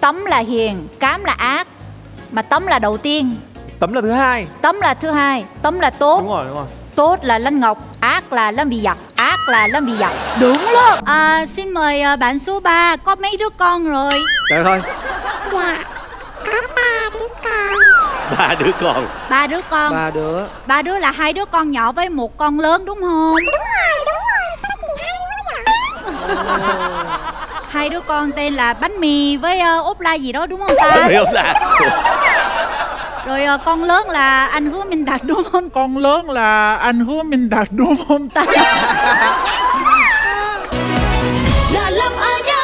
Tấm là hiền, Cám là ác. Mà Tấm là đầu tiên. Tấm là thứ hai. Tấm là thứ hai. Tấm là tốt. Đúng rồi. Tốt là Lanh Ngọc, ác là Lâm Bị Giặc. Ác là Lâm Bị Giặc. Đúng luôn. Xin mời bạn số 3. Có mấy đứa con rồi? Trời ơi. Dạ, có 3 đứa con. 3 đứa con. 3 đứa con. 3 đứa. 3 đứa là 2 đứa con nhỏ với 1 con lớn đúng không? Đúng rồi, sao chị hay quá vậy? 2 đứa con tên là Bánh Mì với ốp la gì đó đúng không ta? Không hiểu là. Rồi con lớn là anh Hứa Minh Đạt đúng không? Con lớn là anh Hứa Minh Đạt đúng không ta? Là Lâm A Nhã.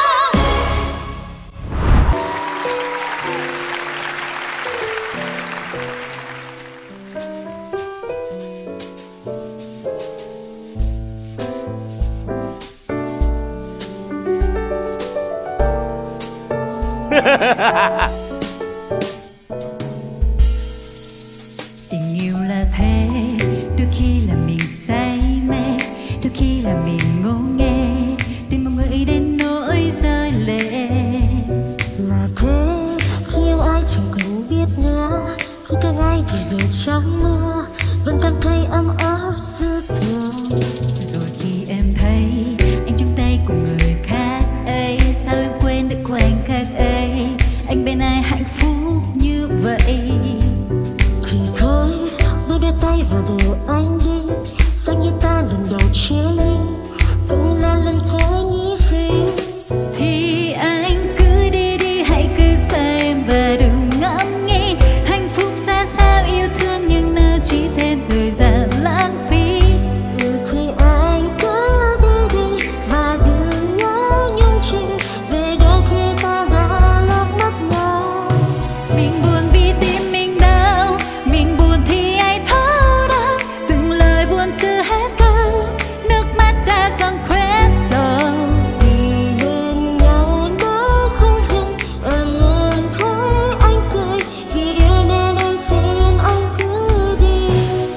Tình yêu là thế, đôi khi là mình say mê, đôi khi là mình ngô nghê, tin một người đến nỗi rơi lệ. Là thế, khi yêu ai chẳng cần biết nữa, khi thương ai thì rồi trong mưa, vẫn cảm thấy ấm áp dư thừa. Rồi thì em thấy anh trong tay của người khác ấy, sao em quên được khoảnh khắc ấy, anh bên ai hạnh phúc như vậy. Thì thôi, mới đưa tay vào đầu anh đi, sao như ta lần đầu chia ly, cũng là lần cuối nghĩ suy. Thì anh cứ đi đi, hãy cứ xa em và đừng ngẫm nghĩ hạnh phúc xa sao, yêu thương nhưng nào chỉ thêm thời gian lãng phí. Thì anh cứ đi đi và đừng nhớ nhung chi, về đôi khi ta đã lỡ mất nhau. Mình buồn vì tim mình đau, mình buồn thì ai thấu đau, từng lời buồn chưa hết câu, nước mắt đã dần khoét sâu. Mình bên nhau đã không phiền, em ngừng thấy anh cười, khi yêu nên em xin anh cứ đi.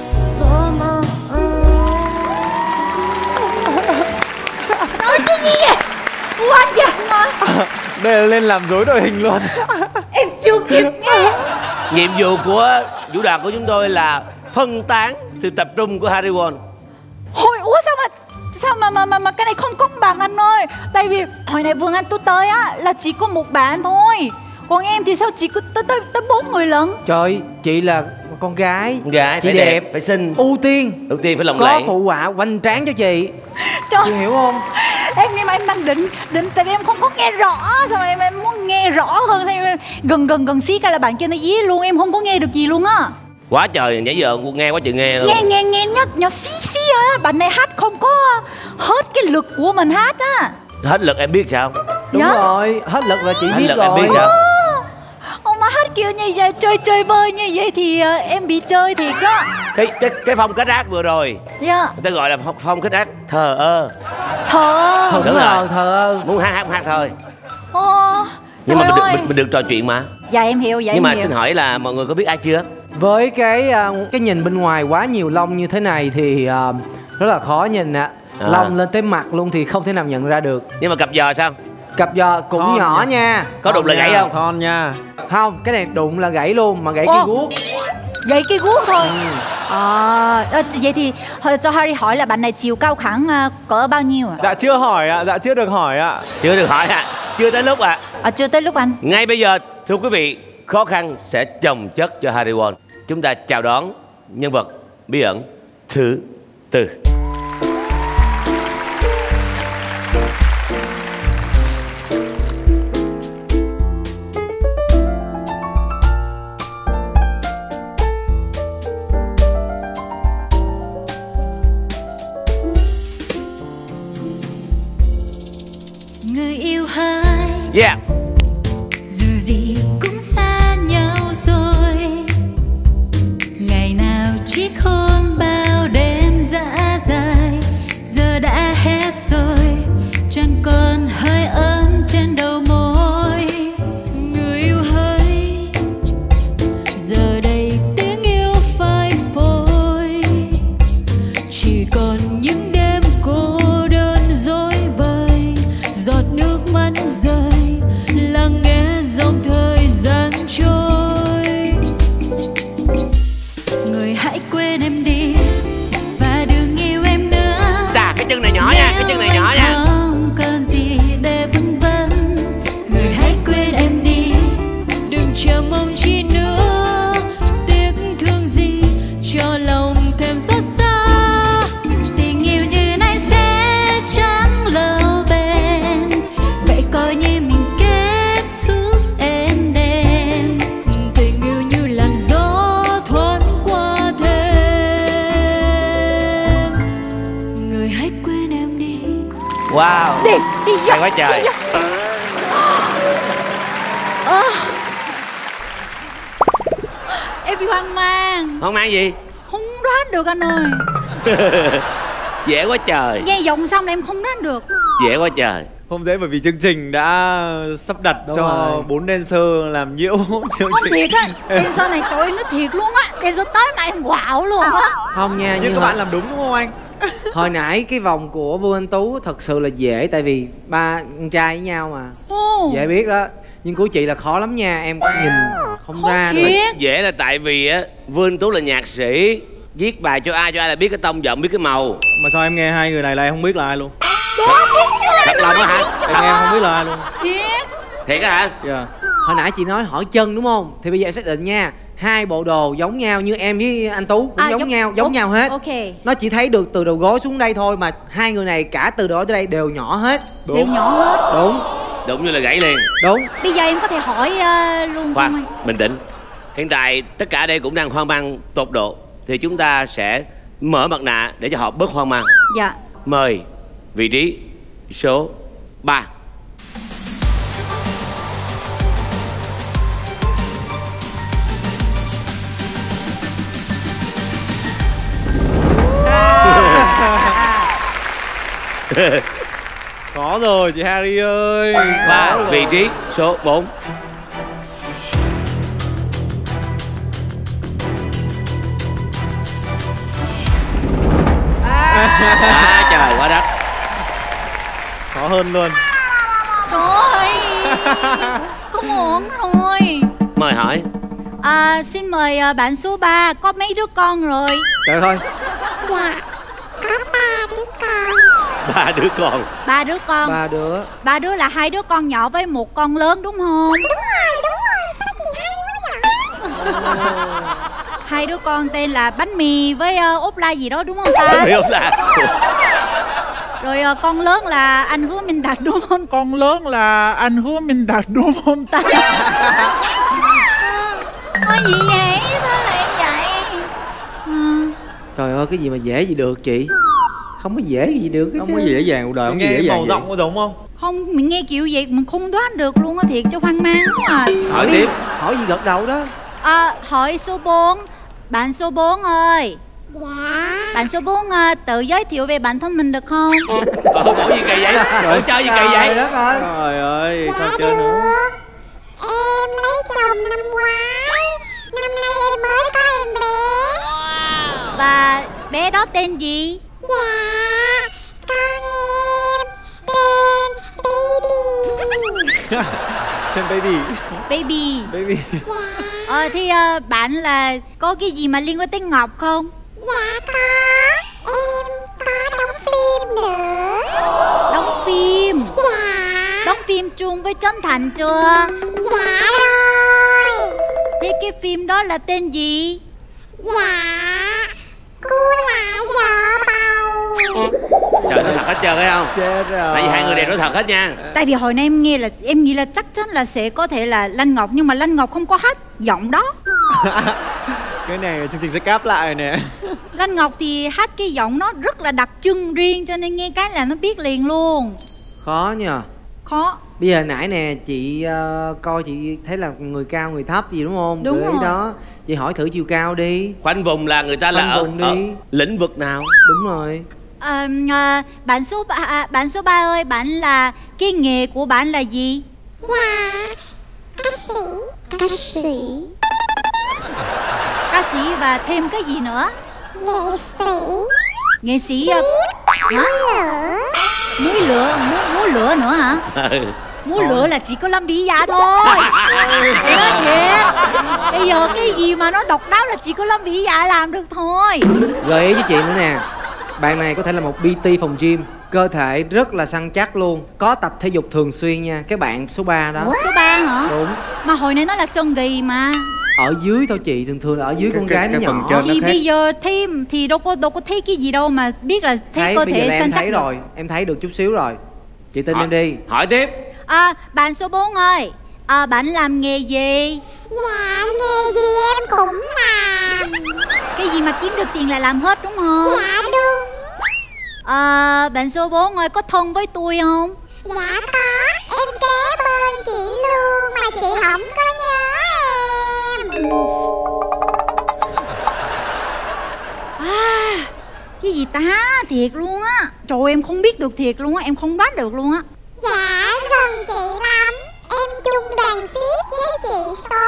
Nói cái gì vậy? Quá giận mà. Đây là lên làm rối đội hình luôn. Em chưa kịp nghe. Nhiệm vụ của vũ đoàn của chúng tôi là phân tán sự tập trung của Harry Won. Hồi ủa sao mà cái này không công bằng anh ơi. Tại vì hồi này Vương Anh tôi tới á là chỉ có một bạn thôi, còn em thì sao chỉ có tới 4 người lận. Trời, chị là con gái. Gái chị phải đẹp, phải xinh. ưu tiên. Ưu tiên phải lộng Có lẫy. phụ họa hoành tráng cho chị. Trời, Chị hiểu không? nhưng mà em đang định tại vì em không có nghe rõ, sao mà em muốn nghe rõ hơn thì gần xí cái là bạn kia nó dí luôn, em không có nghe được gì luôn á. Quá trời, nãy giờ nghe quá trời nghe luôn. Nghe nhỏ xí à. Bạn này hát không có hết cái lực của mình hát á. Hết lực em biết sao? Đúng Dạ. rồi, hết lực là chị Hết biết lực rồi. em biết sao? Ông mà hát kiểu như vậy, chơi vơi như vậy thì em bị chơi thiệt đó. Cái phong cách hát vừa rồi Dạ. người ta gọi là phong cách hát thờ ơ. Thờ. Đúng Đúng rồi, rồi. thờ ơ. Muốn hát không hát thôi. Trời Nhưng mà ơi. mình được trò chuyện mà. Dạ em hiểu, dạ Nhưng mà em hiểu. xin hỏi là mọi người có biết ai chưa? Với cái nhìn bên ngoài quá nhiều lông như thế này thì rất là khó nhìn ạ. Lông lên tới mặt luôn thì không thể nào nhận ra được. Nhưng mà cặp giò sao? Cặp giò cũng Thon nhỏ nha. nha. Có đụng là gãy không? Thon nha. Không, cái này đụng là gãy luôn, mà gãy Ô. cái guốc. Vậy cái guốc thôi. Vậy thì cho Harry hỏi là bạn này chiều cao khoảng cỡ bao nhiêu ạ? Dạ chưa hỏi ạ, dạ chưa được hỏi ạ. Chưa được hỏi ạ. Chưa tới lúc ạ. Chưa tới lúc anh. Ngay bây giờ thưa quý vị, khó khăn sẽ chồng chất cho Harry Won. Chúng ta chào đón nhân vật bí ẩn thứ tư. Người yêu hai Yeah. dù gì cũng xa nhau rồi, ngày nào chiếc hôn bao đêm dã dài, giờ đã hết rồi, chẳng còn hơi ấm trên đầu môi. Người yêu hỡi, giờ đây tiếng yêu phai phôi, chỉ còn những đêm cô đơn rối bời, giọt nước mắt rơi chân này nhỏ nha. Không còn gì để vân vân, người hãy quên em đi, đừng chờ mong chi nữa. Tiếc thương gì cho lòng thêm xót xa, tình yêu như này sẽ chẳng lâu bền, vậy coi như mình kết thúc êm đềm. Tình yêu như làn gió thoáng qua thêm, người hãy quên em đi. Wow, Đi vô, hay quá trời. đi vô. Em bị hoang mang, Không mang gì. không đoán được anh ơi. Dễ quá trời. Nghe giọng xong là em không đoán được. Dễ quá trời. Không dễ bởi vì chương trình đã sắp đặt Đúng cho rồi. 4 dancer làm nhiễu chương Không trình. thiệt á, dancer này tụi nó thiệt luôn á. Dancer tới mà em quạo luôn á. Không nha, Nhưng các bạn làm đúng đúng không anh? hồi nãy cái vòng của Vương Anh Tú thật sự là dễ, tại vì ba con trai với nhau mà, Ồ, dễ biết đó. Nhưng của chị là khó lắm nha, em nhìn không khó ra được. thiệt. Dễ là tại vì á, Vương Tú là nhạc sĩ, viết bài cho ai là biết cái tông giọng, biết cái màu. Mà sao em nghe hai người này là em không biết là ai luôn? Thật lòng á hả? Em nghe không biết là ai luôn. Thiệt. Thiệt á hả? Dạ. Hồi nãy chị nói hỏi chân đúng không? Thì bây giờ xác định nha, hai bộ đồ giống nhau, như em với anh Tú cũng giống nhau, giống nhau hết. Ok. Nó chỉ thấy được từ đầu gối xuống đây thôi, mà hai người này cả từ đó tới đây đều nhỏ hết. Đều nhỏ hết. Đúng, Đúng như là gãy liền. đúng. Bây giờ em có thể hỏi luôn không Khoan, anh? bình tĩnh. Hiện tại tất cả đây cũng đang hoang mang tột độ, thì chúng ta sẽ mở mặt nạ để cho họ bớt hoang mang. Dạ. Mời vị trí số 3. Có rồi chị Harry ơi. Và Có rồi. vị trí số 4. Trời quá đất. Khó hơn luôn. Trời, không ổn rồi. Mời hỏi. Xin mời bạn số 3, có mấy đứa con rồi? Trời ơi, Dạ, có 3 đứa con. 3 đứa con. 3 đứa con. ba đứa. 3 đứa là 2 đứa con nhỏ với 1 con lớn đúng không? Đúng rồi, sao chị hay quá vậy? 2 đứa con tên là bánh mì với ốp la gì đó đúng không ta? Biết không là Rồi con lớn là anh Hứa Minh Đạt đúng không? Con lớn là anh Hứa Minh Đạt đúng không ta? Ôi gì vậy? Sao lại vậy? Trời ơi, cái gì mà dễ gì được chị? Không có dễ gì được hết Không chứ. có gì dễ dàng cuộc đời, không Nghe dễ dàng màu giọng có giống không? Không, mình nghe kiểu vậy mình không đoán được luôn á, thiệt cho hoang mang quá à. hỏi tiếp. Hỏi gì gật đầu đó. Hỏi số 4. Bạn số 4 ơi. Dạ, Bạn số 4 tự giới thiệu về bản thân mình được không? Ủa gì kỳ vậy? Ủa chơi gì kỳ vậy? Trời đất ơi. Trời ơi, sao dạ chơi nữa? được. Em lấy chồng năm ngoái, năm nay em mới có em bé. Và bé đó tên gì? Dạ, con em tên Baby. Trên baby. Baby. Baby. Thì bạn là có cái gì mà liên quan tới Ngọc không? Dạ có, em có đóng phim nữa. Đóng phim. Dạ, Đóng phim chung với Trấn Thành chưa? dạ rồi. Thế cái phim đó là tên gì? Dạ, cu lại vợ bầu. Trời, nói thật hết trơn thấy không? Chết rồi. Tại vì hai người đều nói thật hết nha. Tại vì hồi nãy em nghe là em nghĩ là chắc chắn là sẽ có thể là Lanh Ngọc, nhưng mà Lanh Ngọc không có hát giọng đó. Cái này chương trình sẽ cáp lại nè. Lanh Ngọc thì hát cái giọng nó rất là đặc trưng riêng, cho nên nghe cái là nó biết liền luôn. Khó nhờ. Khó. Bây giờ nãy nè chị coi chị thấy là người cao người thấp gì đúng không? Đúng Gợi ý rồi. đó. Chị hỏi thử chiều cao đi. Khoanh vùng là người ta là Khoanh ở, vùng ở đi. lĩnh vực nào? Đúng rồi. Bạn số 3 ơi, bạn là cái nghề của bạn là gì? Dạ, ca sĩ. Ca sĩ. Ca sĩ và thêm cái gì nữa? Nghệ sĩ. Nghệ sĩ Múa lửa. múa lửa, múa lửa nữa hả? Múa lửa là chỉ có Lâm Vĩ Dạ thôi. Để nói thiệt. Bây giờ cái gì mà nó độc đáo là chỉ có Lâm Vĩ Dạ làm được thôi. Gợi ý với chị nữa nè. Bạn này có thể là một PT phòng gym. Cơ thể rất là săn chắc luôn. Có tập thể dục thường xuyên nha. Cái bạn số 3 đó. Ủa, số 3 hả? Đúng. Mà hồi nãy nói là chân ghi mà. Ở dưới thôi chị, thường là ở dưới con gái nó nhỏ. Thì bây giờ thêm thì đâu có thấy cái gì đâu mà biết là thấy cơ thể săn chắc. Em thấy rồi, em thấy được chút xíu rồi. Chị tin em đi. Hỏi tiếp. Bạn số 4 ơi, bạn làm nghề gì? Dạ nghề gì em cũng làm. Cái gì mà kiếm được tiền là làm hết đúng không? Dạ đúng. Bạn số 4 ơi, có thân với tôi không? Dạ có, em kế bên chị luôn mà chị không có nhớ em. Cái gì ta? Thiệt luôn á. Trời, em không biết được thiệt luôn á, em không đoán được luôn á. Dạ gần chị lắm. Em chung đoàn xiếc với chị số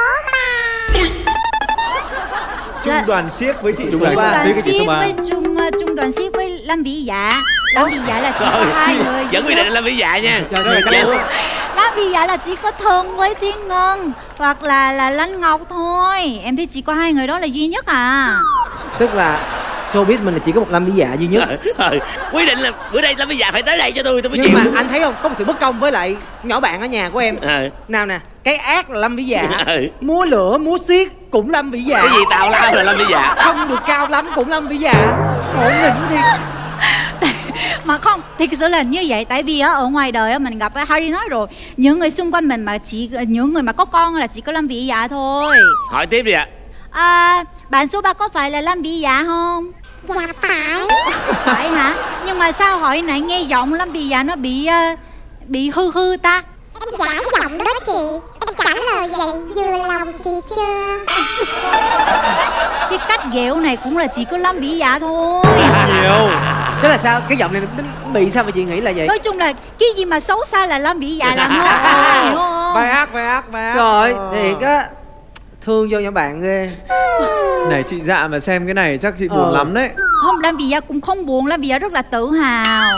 3. Trung đoàn xiếc với chị số 3. Trung đoàn xiếc với trung đoàn xiếc với Lâm Vĩ Dạ. Lâm Vĩ Dạ là chỉ có hai người. Vẫn quyết định là Lâm Vĩ Dạ nha. Lâm Vĩ Dạ là chỉ có thân với Thiên Ngân hoặc là Lanh Ngọc thôi. Em thấy chỉ có hai người đó là duy nhất à. Tức là showbiz mình là chỉ có một Lâm Vĩ Dạ duy nhất. Quyết định là bữa đây Lâm Vĩ Dạ phải tới đây cho tôi mới nhưng chịu. mà anh thấy không, có một sự bất công với lại nhỏ bạn ở nhà của em. Nào nè, cái ác là Lâm Vĩ Dạ, múa lửa múa xiết cũng Lâm Vĩ Dạ, cái gì tào lao là Lâm Vĩ Dạ, không được cao lắm cũng Lâm Vĩ Dạ. Ổn định thiệt. Mà không, thiệt sự là như vậy. Tại vì ở ngoài đời mình gặp Harry nói rồi, những người xung quanh mình mà những người mà có con là chỉ có Lâm Vĩ Dạ thôi. Hỏi tiếp đi ạ. Bạn số 3 có phải là Lâm Vĩ Dạ không? Dạ phải. Phải hả? Nhưng mà sao hỏi nãy nghe giọng Lâm Vĩ Dạ nó bị hư ta? Em giả giọng đó chị. Em trả lời vậy vừa lòng chị chưa? Cái cách ghẹo này cũng là chỉ có Lâm Vĩ Dạ thôi. Nhiều. Tức là sao? Cái giọng này bị sao mà chị nghĩ là vậy? Nói chung là cái gì mà xấu xa là Lâm Vĩ Dạ làm hết rồi, đúng không? Vai ác. Trời, thiệt á. Thương vô nhỏ bạn ghê. Này chị Dạ mà xem cái này chắc chị buồn lắm đấy. Không, Lâm Vĩ Dạ cũng không buồn, Lâm Vĩ Dạ rất là tự hào.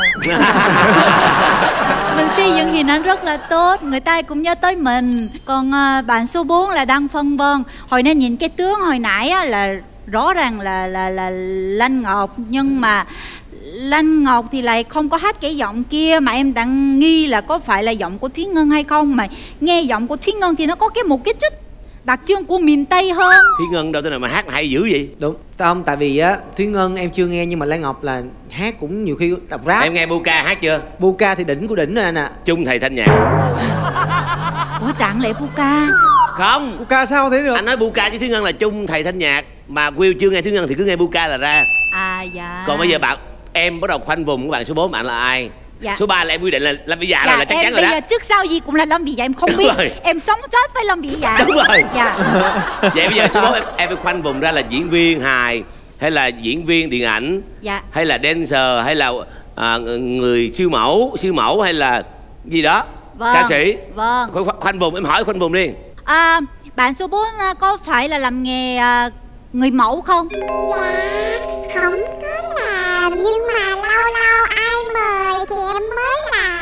Mình xây dựng hình ảnh rất là tốt, người ta cũng nhớ tới mình. Còn bạn số 4 là đang phân vân. Hồi nãy nhìn cái tướng hồi nãy á, là rõ ràng là Lanh Ngọc, nhưng mà Lanh Ngọc thì lại không có hát cái giọng kia, mà em đang nghi là có phải là giọng của Thúy Ngân hay không. Mà nghe giọng của Thúy Ngân thì nó có một cái chút đặc trưng của miền Tây hơn. Thúy Ngân đâu tới nào mà hát hay dữ vậy? Đúng, không, tại vì á Thúy Ngân em chưa nghe, nhưng mà Lan Ngọc là hát cũng nhiều khi đọc rap. Em nghe Buka hát chưa? Buka thì đỉnh của đỉnh rồi anh ạ. Chung thầy thanh nhạc. Ủa chẳng lẽ Buka? Không, Buka sao thế được? anh nói Buka chứ Thúy Ngân là chung thầy thanh nhạc. Mà Will chưa nghe Thúy Ngân thì cứ nghe Buka là ra. Dạ. Còn bây giờ em bắt đầu khoanh vùng của bạn số 4 bạn là ai? Dạ. Số 3 là em quyết định là Lâm Vĩ Dạ rồi, là chắc chắn rồi đó. Bây giờ trước sau gì cũng là Lâm Vĩ Dạ, em không Đúng biết rồi. Em sống chết với Lâm Vĩ Dạ. Đúng rồi. Dạ. Vậy bây giờ số 4 em phải khoanh vùng ra là diễn viên hài, hay là diễn viên điện ảnh, dạ, hay là dancer, hay là người siêu mẫu hay là gì đó, vâng, ca sĩ. Vâng. Khoanh vùng, em hỏi khoanh vùng đi. Bạn số 4 có phải là làm nghề người mẫu không? Dạ không có làm, nhưng mà lâu lâu ai mời thì em mới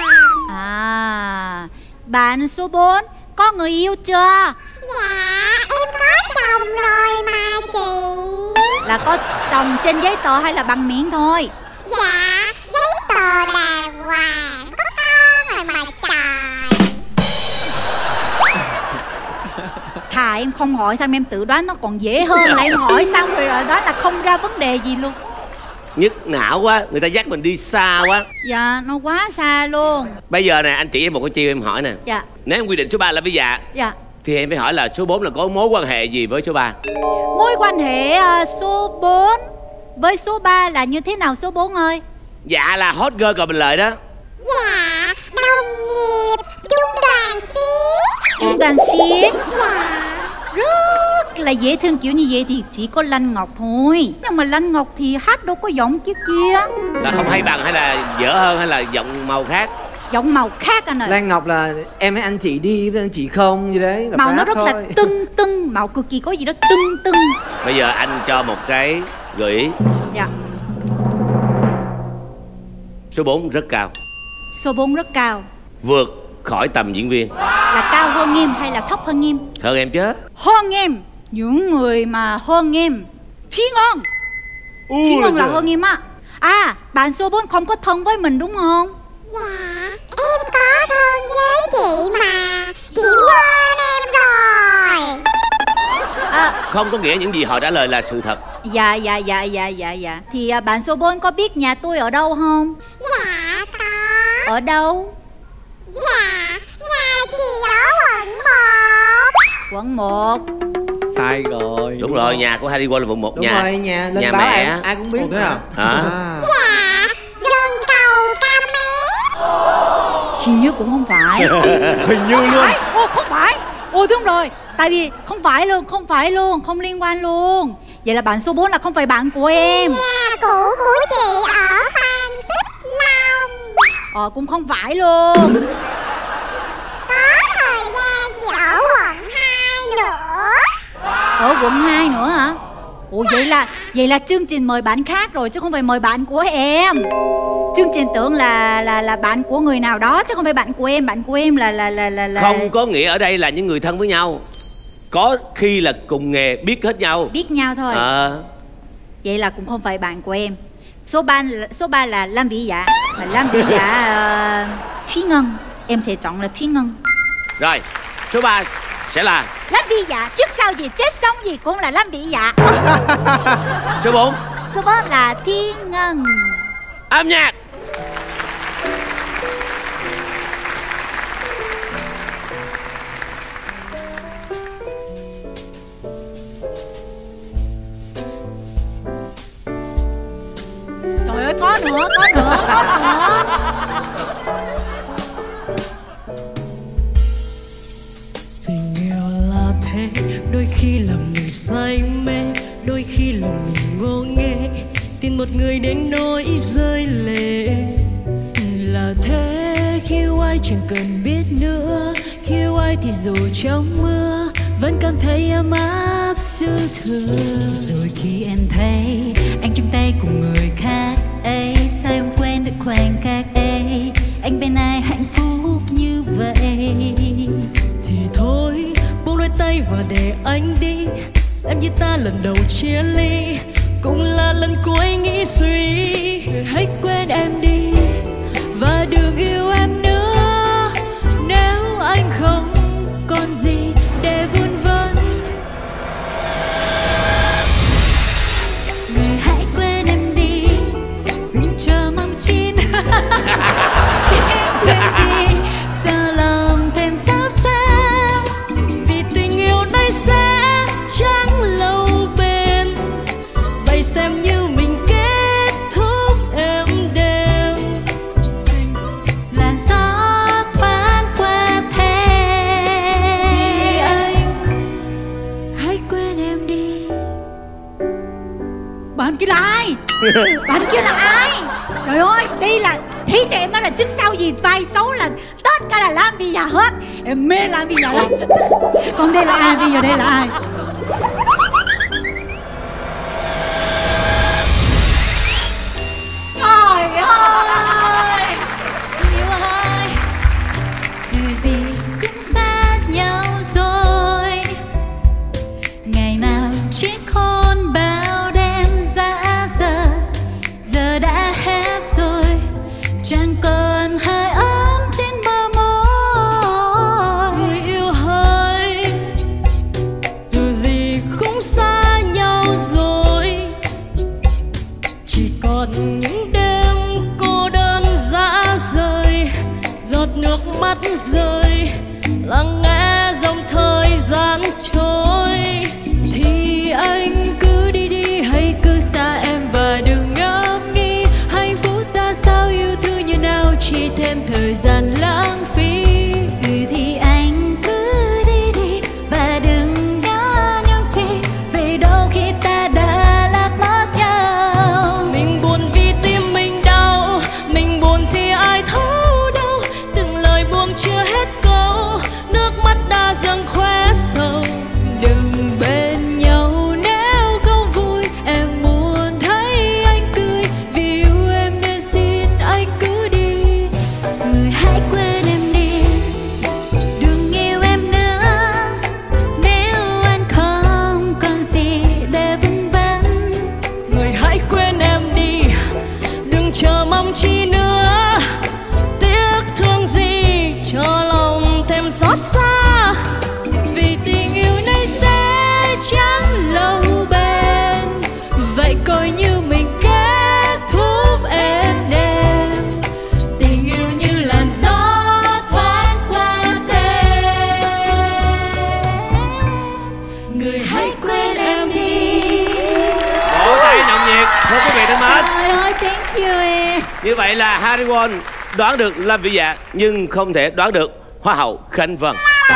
làm. Bạn số 4 có người yêu chưa? Dạ em có chồng rồi mà chị. Là có chồng trên giấy tờ hay là bằng miệng thôi? Dạ giấy tờ đàng hoàng, có con rồi mà trời. Thà em không hỏi xong em tự đoán nó còn dễ hơn là em hỏi xong rồi đoán là không ra vấn đề gì luôn. Nhức não quá, người ta dắt mình đi xa quá. Dạ, nó quá xa luôn. Bây giờ nè, anh chỉ em một cái chiêu em hỏi nè. Dạ. Nếu em quy định số 3 là Vĩ Dạ, dạ, thì em phải hỏi là số 4 là có mối quan hệ gì với số 3? Mối quan hệ số 4 với số 3 là như thế nào số 4 ơi? Dạ là hot girl Cò Bình Lợi đó. Dạ đồng nghiệp chung đoàn xiếc. Chung đoàn xiếc. Dạ. Rất là dễ thương, kiểu như vậy thì chỉ có Lanh Ngọc thôi. Nhưng mà Lanh Ngọc thì hát đâu có giọng kia. Là không hay bằng hay là dở hơn hay là giọng màu khác? Giọng màu khác anh ơi. Lan Ngọc là em hay anh chị đi với anh chị không gì đấy. Màu nó rất thôi. Là tưng, màu cực kỳ có gì đó tưng. Bây giờ anh cho một cái gợi ý. Dạ. Số 4 rất cao. Số 4 rất cao. Vượt khỏi tầm diễn viên. Là cao hơn em hay là thấp hơn em? Hơn em chứ. Hơn em. Những người mà hơn em Thúy Ngân. Thúy Ngân là hơn em á. À, bạn số 4 không có thân với mình đúng không? Dạ, em có thân với chị mà. Chị quên em rồi. Không có nghĩa những gì họ trả lời là sự thật. Dạ. Thì bạn số 4 có biết nhà tôi ở đâu không? Dạ có. Ở đâu? Dạ, nhà chị ở quận 1. Quận 1. Sai rồi. Đúng rồi, nhà của Harry Won là quận 1. Đúng rồi, nhà lên báo mẹ. ai cũng biết. Thế à? Hả? Dạ, gần cầu Cam Mét. Hình như cũng không phải. Hình như luôn. Không phải. Ồ đúng rồi. Tại vì không phải luôn, không liên quan luôn. Vậy là bạn số 4 là không phải bạn của em. Nhà cũ của chị ở Phan Xích Long. Cũng không phải luôn. Có thời gian chị ở quận 2 nữa. Ở quận 2 nữa hả? Ủa vậy là chương trình mời bạn khác rồi chứ không phải mời bạn của em. Chương trình tưởng là bạn của người nào đó chứ không phải bạn của em. Bạn của em là Không có nghĩa ở đây là những người thân với nhau. Có khi là cùng nghề, biết hết nhau. biết nhau thôi. Vậy là cũng không phải bạn của em. Số 3 là Lam Vĩ Dạ. Mà Lam Vĩ Dạ Thúy Ngân. Em sẽ chọn là Thúy Ngân. Rồi, số 3 sẽ là Lam Vĩ Dạ, trước sau gì chết sống gì cũng là Lam Vĩ Dạ. số 4. Số 4 là Thúy Ngân. Âm nhạc. Trời ơi, có nữa. Tình yêu là thế, đôi khi làm mình say mê, đôi khi làm mình ngô nghê, tìm một người đến nỗi rơi lệ. Là thế, khi yêu ai chẳng cần biết nữa, khi yêu ai thì dù trong mưa vẫn cảm thấy ấm áp dư thừa. Rồi khi em thấy anh chung tay cùng người khác ấy, sao em quên được khoảnh khắc ấy, anh bên ai hạnh phúc như vậy. Thì thôi buông đôi tay và để anh đi, xem như ta lần đầu chia ly, cũng là lần cuối nghĩ suy. Hãy quên em đi và đừng yêu em nữa, nếu anh không còn gì để vun vân. Người hãy quên em đi, đừng chờ mong chi nữa. Quên gì cho lòng thêm xót xa, Vì tình yêu này sẽ chẳng lâu bền, vậy xem như mình kết thúc êm đềm. làn gió thoáng qua thềm. Thì anh hãy quên em đi. Bạn kia là ai? Bạn kia là ai? Trời ơi, đây là thí cho em nói là trước sau gì vai xấu là tất cả là Lam Vĩ Dạ hết. Em mê Lam Vĩ Dạ lắm. Còn đây là ai? Bây giờ đây là ai? Trời ơi, Yêu ơi, dù gì cũng xa nhau rồi, ngày nào chiếc hôn bao đêm dã rời, giờ đã hết rồi, chẳng còn hơi ấm trên bờ môi. Người yêu hỡi, dù gì cũng xa nhau rồi, chỉ còn những đêm cô đơn dã rời, giọt nước mắt rơi lắng nghe dòng thời gian trôi. Thì anh cứ đi đi, hãy cứ xa em và đừng ngẫm nghĩ hạnh phúc ra sao, yêu thương như nào chỉ thêm thời gian lãng phí. Thì anh cứ đi đi và đừng ngỡ nhung chi, vì đôi khi ta đã lạc mất nhau. Mình buồn vì tim mình đau, mình buồn thì ai thấu đâu, từng lời buông chưa hết câu, nước mắt đã dâng khóe sầu. Đừng bên nhau nếu không vui, em muốn thấy anh cười, vì yêu em nên xin anh cứ đi. Người hãy quên Harry Won đoán được Lâm Vĩ Dạ nhưng không thể đoán được Hoa hậu Khánh Vân.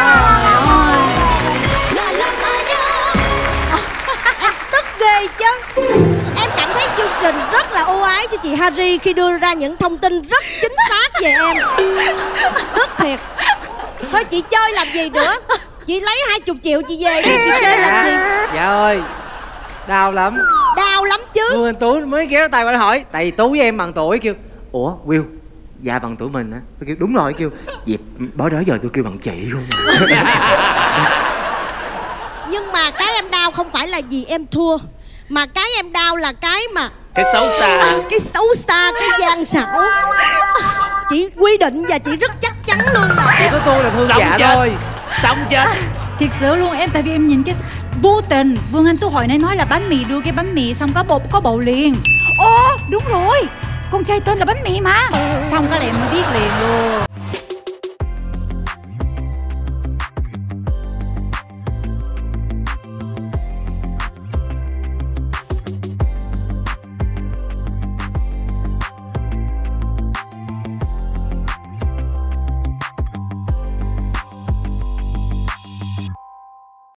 Tức ghê chứ. Em cảm thấy chương trình rất là ưu ái cho chị Harry khi đưa ra những thông tin rất chính xác về em. Tức thiệt. Thôi chị chơi làm gì nữa? Chị lấy 20 triệu chị về đi, chị chơi làm gì? Dạ ơi, đau lắm. Đau lắm chứ. Vương Anh Tú mới kéo tay qua hỏi, tại vì Tú với em bằng tuổi, kêu ủa Will, dạ bằng tuổi mình á. Tôi kêu đúng rồi, kêu dịp bó đó giờ tôi kêu bằng chị không à. Nhưng mà cái em đau không phải là vì em thua, mà cái em đau là cái xấu xa. Cái xấu xa, cái gian xảo. Chị quy định và chị rất chắc chắn luôn là chỉ có tôi là thương sống dạ chết. thôi. Sống chết. Thiệt sự luôn em, tại vì em nhìn cái vô tình Vương Anh Tú hồi nãy nói là bánh mì, đưa cái bánh mì xong có bầu liền. Ồ đúng rồi, con trai tên là bánh mì mà. Xong cái là em mới biết liền luôn.